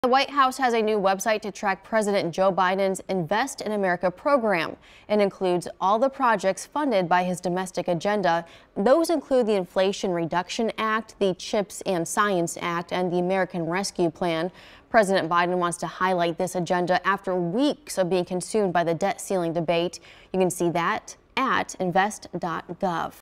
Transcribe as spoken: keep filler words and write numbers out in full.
The White House has a new website to track President Joe Biden's Invest in America program. It includes all the projects funded by his domestic agenda. Those include the Inflation Reduction Act, the CHIPS and Science Act, and the American Rescue Plan. President Biden wants to highlight this agenda after weeks of being consumed by the debt ceiling debate. You can see that at invest dot gov.